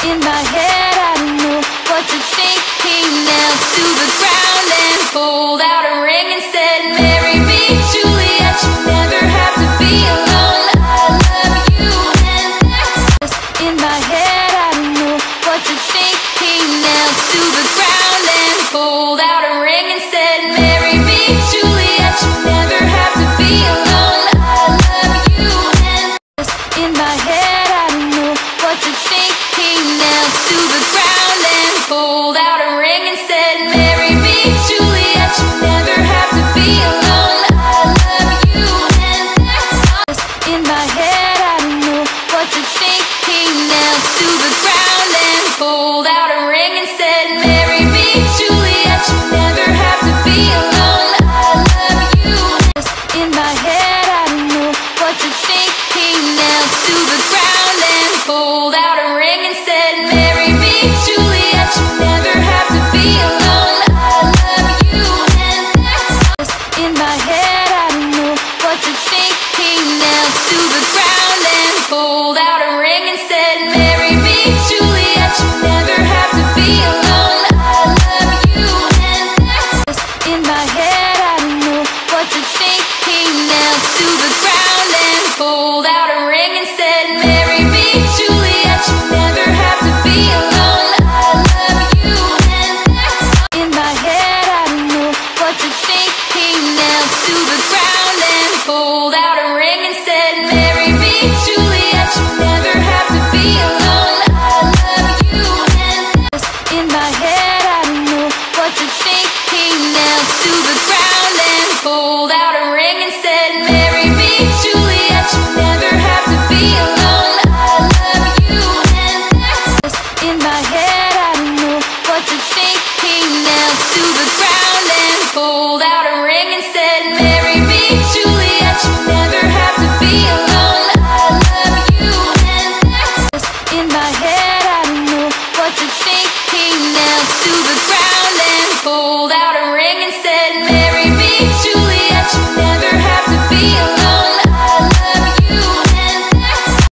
in my head. I don't know what to think. He knelt to the ground and pulled out a ring and said, "Marry me, Juliet, you never have to be alone. I love you." And that's in my head. I don't know what to think. He knelt to the ground and pulled out a ring and said, "Marry me, Juliet, you never have to be alone. I love you." And that's in my head. I don't know what to think. He knelt to the ground and pulled out a ring and said, "Marry me, Juliet, you never have to be alone. I love you." And that's in my head. I don't know what to think. He knelt to the ground and pulled out a ring and said, "Marry me, Juliet, you never have to be alone. I love you." That's in my head. I don't know what to think. He knelt to the ground and pulled out a ring and said, "Marry me, Juliet, you never have to be alone. I love you." And that's in my head. I don't know what to think. He knelt to the ground and pulled out a ring and said, "Marry me, Juliet, you never have to be alone. I love you." And that's in my head. I don't know what to think. He knelt to the ground and pulled out a ring and said, "Marry me, Juliet, you never have to be alone. I love you." And that's in my head. I don't know what to think. He knelt to the ground and pulled out a ring and said, "Marry me, Juliet, you never have to be alone. I love you." And that's in my head. I don't know what to think. He knelt to the ground and pulled out a ring and said, "Marry me, Juliet, you never have to be alone. I love you." And that's in my head. I don't know what to think. He knelt to the ground and pulled out a ring and said, "Marry me, Juliet, you never have to be alone. I love you." And that's in my head. I don't know what to think. He knelt to the ground and pulled out a ring and said, "Marry me, Juliet.